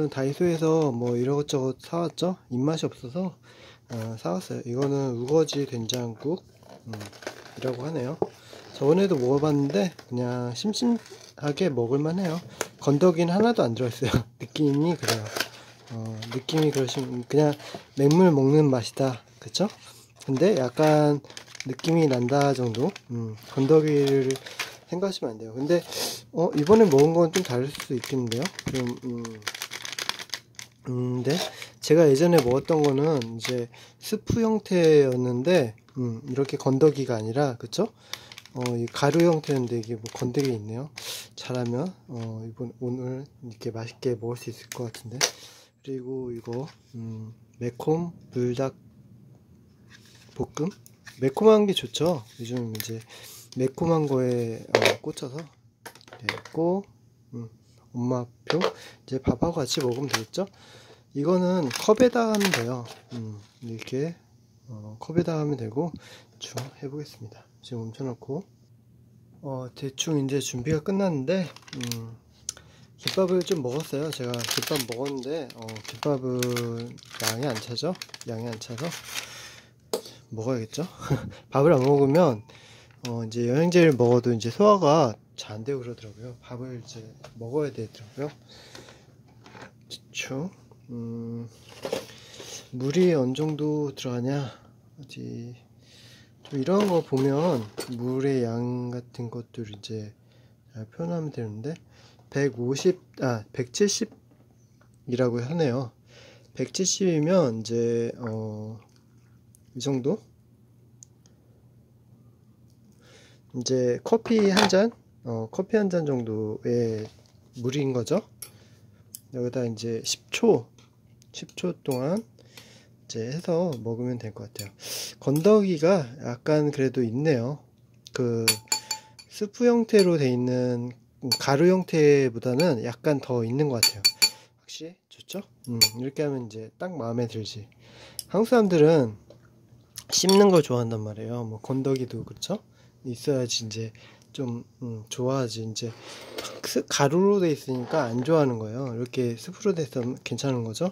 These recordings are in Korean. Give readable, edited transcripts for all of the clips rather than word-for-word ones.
이거는 다이소에서 뭐 이것저것 사왔죠. 입맛이 없어서 사왔어요. 이거는 우거지 된장국 이라고 하네요. 저번에도 먹어봤는데 그냥 심심하게 먹을만 해요. 건더기는 하나도 안 들어있어요. 느낌이 그래요. 느낌이 그러시면 그냥 맹물 먹는 맛이다, 그쵸? 근데 약간 느낌이 난다 정도. 건더기를 생각하시면 안 돼요. 근데 이번에 먹은 건 좀 다를 수 있겠는데요. 네. 제가 예전에 먹었던 거는 이제 스프 형태였는데 이렇게 건더기가 아니라, 그쵸? 이 가루 형태인데 이게 뭐 건더기 있네요. 잘하면 오늘 이렇게 맛있게 먹을 수 있을 것 같은데. 그리고 이거 매콤 불닭 볶음. 매콤한 게 좋죠. 요즘 이제 매콤한 거에 꽂혀서 됐고, 엄마표 이제 밥하고 같이 먹으면 되겠죠. 이거는 컵에다 하면 돼요. 이렇게 컵에다 하면 되고 대충 해보겠습니다. 지금 멈춰놓고 대충 이제 준비가 끝났는데 김밥을 좀 먹었어요. 제가 김밥 먹었는데 김밥은 양이 안 차죠. 양이 안 차서 먹어야겠죠. 밥을 안 먹으면 이제 영양제를 먹어도 이제 소화가 잘 안 되고 그러더라고요. 밥을 이제 먹어야 되더라고요. 대충 물이 어느 정도 들어가냐, 어디 좀 이런 거 보면 물의 양 같은 것들 이제 잘 표현하면 되는데 170이라고 하네요. 170이면 이제 이 정도? 이제 커피 한 잔 정도의 물인 거죠. 여기다 이제 10초 동안 이제 해서 먹으면 될 것 같아요. 건더기가 약간 그래도 있네요. 그 스프 형태로 돼 있는 가루 형태보다는 약간 더 있는 것 같아요. 확실히 좋죠? 이렇게 하면 이제 딱 마음에 들지. 한국 사람들은 씹는 걸 좋아한단 말이에요. 뭐 건더기도 그렇죠? 있어야지 이제 좀 좋아하지. 이제 가루로 돼 있으니까 안 좋아하는 거예요. 이렇게 스프로 돼서 괜찮은 거죠.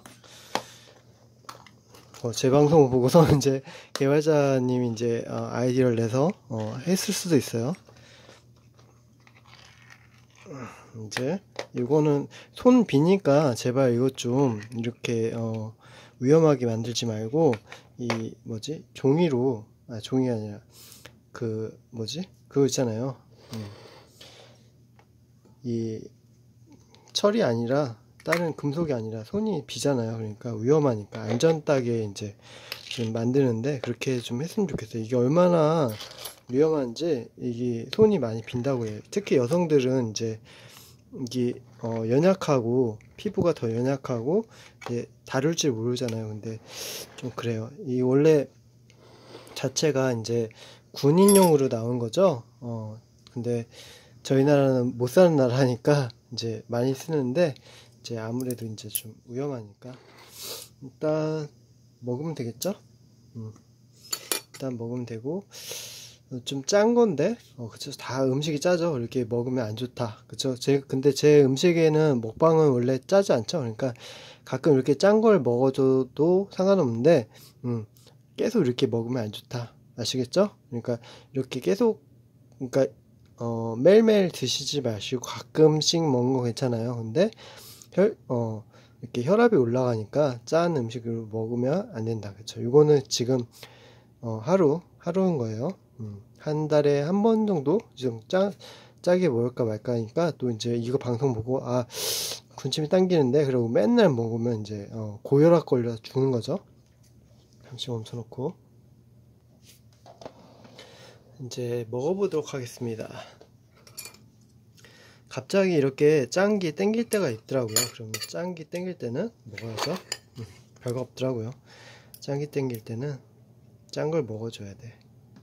제 방송을 보고서 이제 개발자님이 이제 아이디어를 내서 했을 수도 있어요. 이제 이거는 손 비니까 제발 이것 좀 이렇게 위험하게 만들지 말고 이 뭐지 종이로 종이가 아니라 그 뭐지 그거 있잖아요. 이 철이 아니라 다른 금속이 아니라 손이 비잖아요. 그러니까 위험하니까 안전따게 이제 좀 만드는데 그렇게 좀 했으면 좋겠어요. 이게 얼마나 위험한지 이게 손이 많이 빈다고 해요. 특히 여성들은 이제 이게 연약하고 피부가 더 연약하고 이제 다룰 줄 모르잖아요. 근데 좀 그래요. 이 원래 자체가 이제 군인용으로 나온 거죠. 근데 저희 나라는 못 사는 나라니까 이제 많이 쓰는데 이제 아무래도 이제 좀 위험하니까 일단 먹으면 되겠죠. 일단 먹으면 되고 좀 짠 건데 그쵸. 다 음식이 짜죠. 이렇게 먹으면 안 좋다, 그쵸. 근데 제 음식에는 먹방은 원래 짜지 않죠. 그러니까 가끔 이렇게 짠 걸 먹어줘도 상관없는데 계속 이렇게 먹으면 안 좋다, 아시겠죠? 그러니까 이렇게 계속, 그러니까 매일매일 드시지 마시고 가끔씩 먹는 거 괜찮아요. 근데 이렇게 혈압이 올라가니까 짠 음식을 먹으면 안 된다, 그쵸. 이거는 지금 하루인 거예요. 한 달에 한 번 정도 좀 짜게 먹을까 말까 하니까 또 이제 이거 방송 보고 군침이 당기는데 그러고 맨날 먹으면 이제 고혈압 걸려 죽는 거죠. 잠시 멈춰놓고 이제 먹어보도록 하겠습니다. 갑자기 이렇게 짠 게 땡길 때가 있더라고요. 그러면 짠 게 땡길 때는 먹어야죠. 별거 없더라고요. 짠 게 땡길 때는 짠 걸 먹어줘야 돼.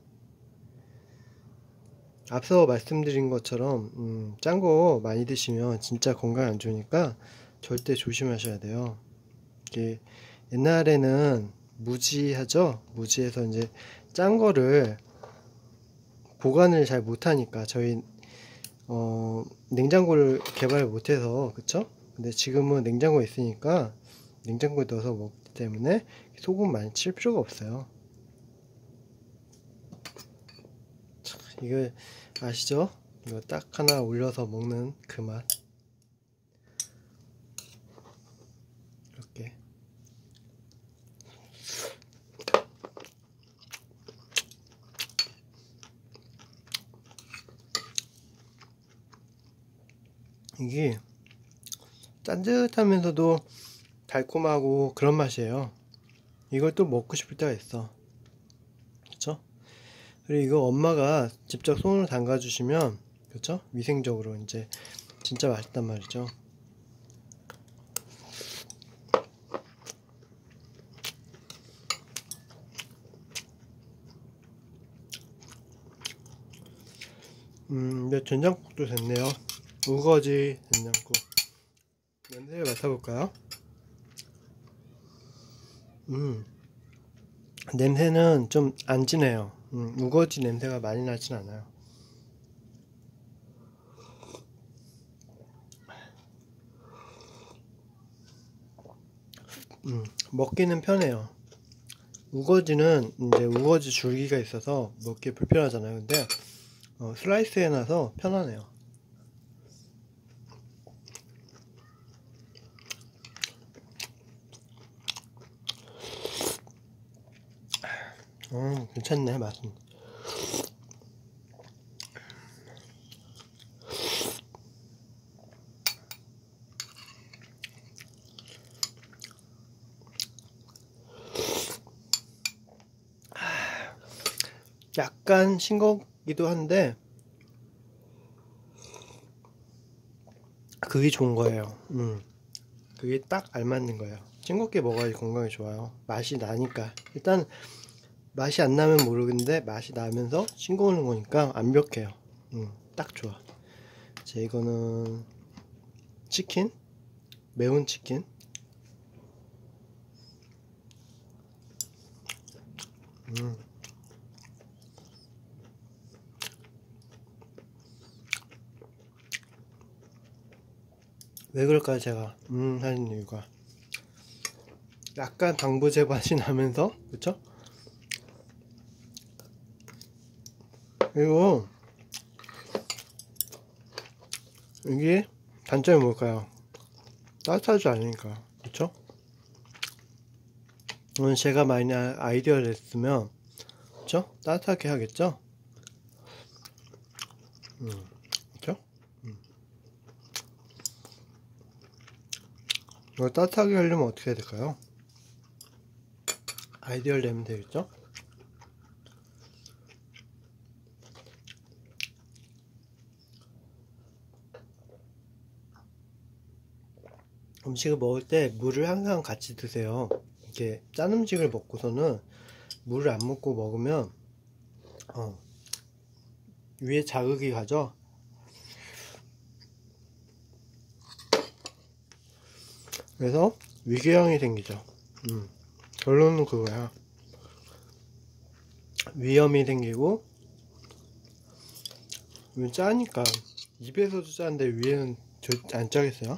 앞서 말씀드린 것처럼 짠 거 많이 드시면 진짜 건강에 안 좋으니까 절대 조심하셔야 돼요. 이게 옛날에는 무지하죠. 무지해서 이제 짠 거를 보관을 잘 못하니까 저희 냉장고를 개발 못해서, 그쵸? 근데 지금은 냉장고에 있으니까 냉장고에 넣어서 먹기 때문에 소금 많이 칠 필요가 없어요. 이거 아시죠? 이거 딱 하나 올려서 먹는 그 맛. 이렇게. 이게 짠듯하면서도 달콤하고 그런 맛이에요. 이걸 또 먹고 싶을 때가 있어. 그쵸? 그리고 이거 엄마가 직접 손으로 담가 주시면, 그쵸? 위생적으로 이제 진짜 맛있단 말이죠. 이제 된장국도 됐네요. 우거지 된장국. 냄새를 맡아볼까요? 냄새는 좀 안 진해요. 우거지 냄새가 많이 나진 않아요. 먹기는 편해요. 우거지는 이제 우거지 줄기가 있어서 먹기 불편하잖아요. 근데 슬라이스 해놔서 편하네요. 괜찮네 맛은. 약간 싱겁기도 한데 그게 좋은 거예요. 그게 딱 알맞는 거예요. 싱겁게 먹어야지 건강에 좋아요. 맛이 나니까. 일단 맛이 안 나면 모르겠는데 맛이 나면서 싱거우는 거니까 완벽해요. 딱 좋아. 자, 이거는 치킨, 매운 치킨. 왜 그럴까요? 제가 하는 이유가 약간 방부제 맛이 나면서, 그쵸? 그리고 이게 단점이 뭘까요? 따뜻하지 않으니까, 그쵸? 제가 만약 아이디어를 냈으면, 그쵸? 따뜻하게 하겠죠? 그쵸? 이걸 따뜻하게 하려면 어떻게 해야 될까요? 아이디어를 내면 되겠죠? 음식을 먹을 때 물을 항상 같이 드세요. 이렇게 짠 음식을 먹고서는 물을 안 먹고 먹으면 위에 자극이 가죠. 그래서 위궤양이 생기죠. 결론은 그거야. 위염이 생기고, 짜니까 입에서도 짠데 위에는 안 짜겠어요?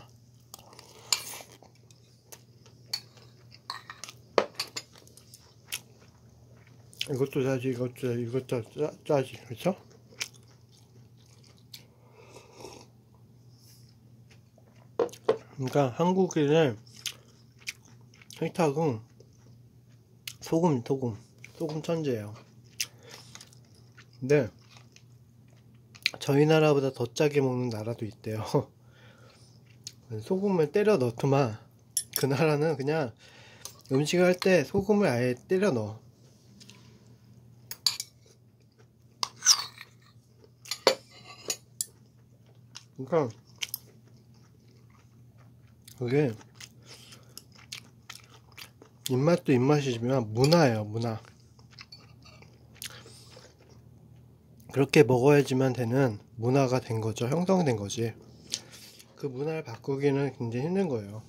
이것도 짜지, 이것도 짜지, 그렇죠? 그러니까 한국인의 식탁은 소금 천재예요. 근데 저희 나라보다 더 짜게 먹는 나라도 있대요. 소금을 때려 넣더만 그 나라는 그냥 음식을 할 때 소금을 아예 때려 넣어. 그러니까 그게 입맛도 입맛이지만 문화예요, 문화. 그렇게 먹어야지만 되는 문화가 된 거죠. 형성된 거지. 그 문화를 바꾸기는 굉장히 힘든 거예요.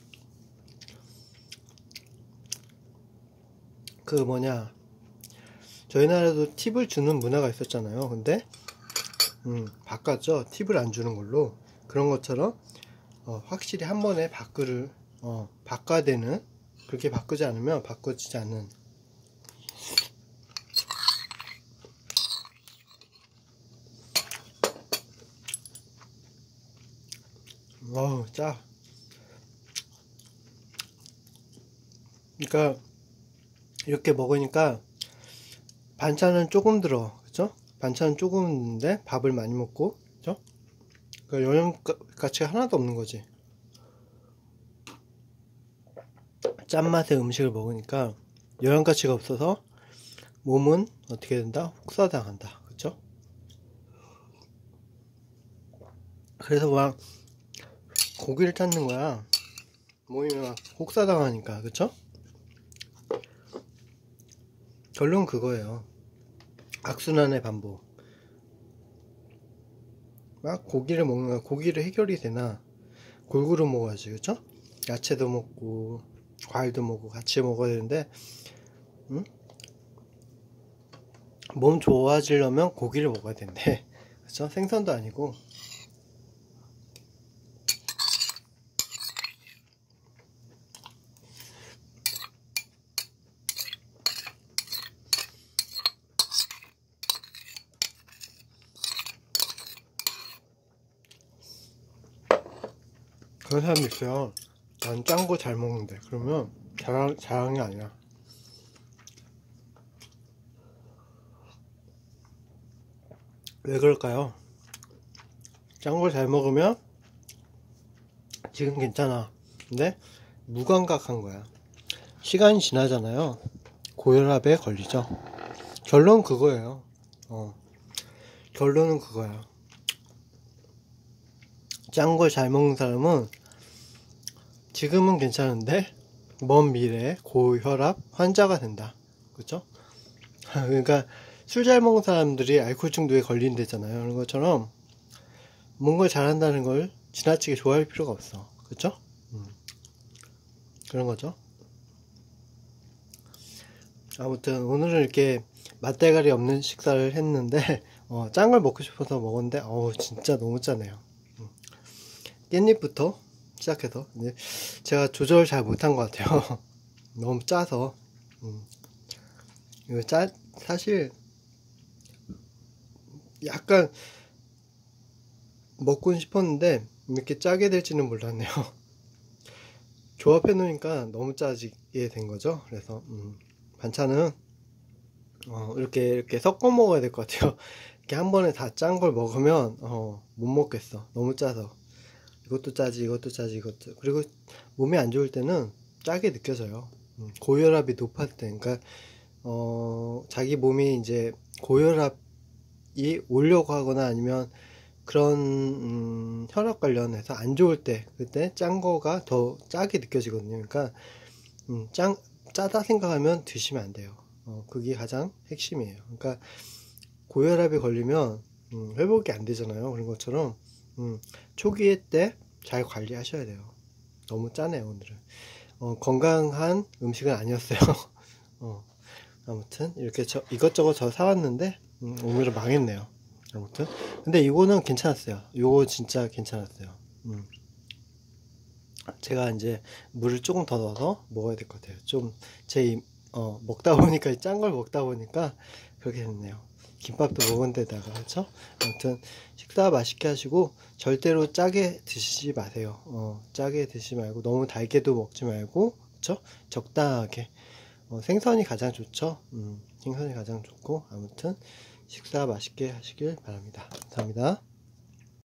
그 뭐냐, 저희 나라도 팁을 주는 문화가 있었잖아요. 근데 바꿨죠. 팁을 안 주는 걸로. 그런 것처럼 확실히 한 번에 바꿔야 되는, 그렇게 바꾸지 않으면 바꿔지지 않는. 짜. 그러니까 이렇게 먹으니까 반찬은 조금 들어, 그죠? 반찬은 조금 있는데 밥을 많이 먹고, 그죠? 그러니까 영양 가치가 하나도 없는 거지. 짠맛의 음식을 먹으니까 영양 가치가 없어서 몸은 어떻게 된다? 혹사당한다, 그죠? 그래서 막 고기를 찾는 거야. 몸이 막 혹사당하니까, 그쵸? 결론 그거예요. 악순환의 반복. 막 고기를 먹는 거야. 고기를 해결이 되나? 골고루 먹어야지, 그쵸? 야채도 먹고 과일도 먹고 같이 먹어야 되는데, 응? 몸 좋아지려면 고기를 먹어야 된대. 그쵸? 생선도 아니고. 그런 사람이 있어요. 난 짠 거 잘 먹는데. 그러면 자랑이 아니야. 왜 그럴까요? 짠 걸 잘 먹으면 지금 괜찮아. 근데 무감각한 거야. 시간이 지나잖아요. 고혈압에 걸리죠. 결론 그거예요. 결론은 그거야. 짠 걸 잘 먹는 사람은 지금은 괜찮은데 먼 미래에 고혈압 환자가 된다. 그쵸? 그러니까 술 잘 먹는 사람들이 알코올 중독에 걸린대잖아요. 그런 것처럼 뭔가 잘한다는 걸 지나치게 좋아할 필요가 없어. 그쵸? 그런 거죠. 아무튼 오늘은 이렇게 맛대가리 없는 식사를 했는데 짠 걸 먹고 싶어서 먹었는데 진짜 너무 짜네요. 깻잎부터 시작해서 제가 조절 잘 못한 것 같아요. 너무 짜서. 이거 사실 약간 먹고는 싶었는데 이렇게 짜게 될지는 몰랐네요. 조합해 놓으니까 너무 짜지게 된 거죠. 그래서 반찬은 이렇게 섞어 먹어야 될 것 같아요. 이렇게 한 번에 다 짠 걸 먹으면 못 먹겠어. 너무 짜서. 이것도 짜지, 이것도 짜지, 이것도. 그리고 몸이 안 좋을 때는 짜게 느껴져요. 고혈압이 높았을 때, 그러니까 자기 몸이 이제 고혈압이 오려고 하거나 아니면 그런 혈압 관련해서 안 좋을 때, 그때 짠 거가 더 짜게 느껴지거든요. 그러니까 짜다 생각하면 드시면 안 돼요. 그게 가장 핵심이에요. 그러니까 고혈압에 걸리면 회복이 안 되잖아요. 그런 것처럼 초기에 때 잘 관리하셔야 돼요. 너무 짜네요, 오늘은. 건강한 음식은 아니었어요. 아무튼 이렇게 이것저것 저 사왔는데 오늘은 망했네요. 아무튼 근데 이거는 괜찮았어요. 이거 진짜 괜찮았어요. 제가 이제 물을 조금 더 넣어서 먹어야 될 것 같아요. 좀 먹다 보니까 짠 걸 먹다 보니까 그렇게 됐네요. 김밥도 먹은 데다가, 그렇죠? 아무튼 식사 맛있게 하시고 절대로 짜게 드시지 마세요. 짜게 드시지 말고 너무 달게도 먹지 말고, 그렇죠? 적당하게. 생선이 가장 좋죠. 생선이 가장 좋고, 아무튼 식사 맛있게 하시길 바랍니다. 감사합니다.